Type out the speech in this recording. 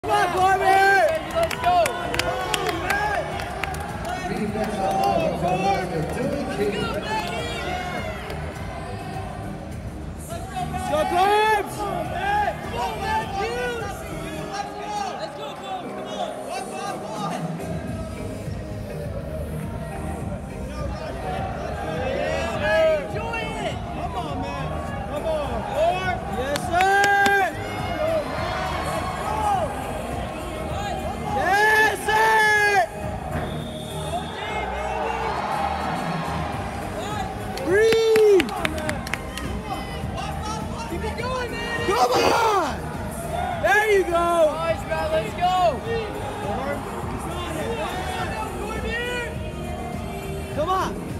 Come on, Corbin! Let's go! Let's go, Corbs! Let's go, Corbs! Come on! Enjoy it! Come on, man! Come on! Yes, sir! Yes, sir! Breathe! Keep it going, man! Come on! There you go! Nice, man, let's go! Come on!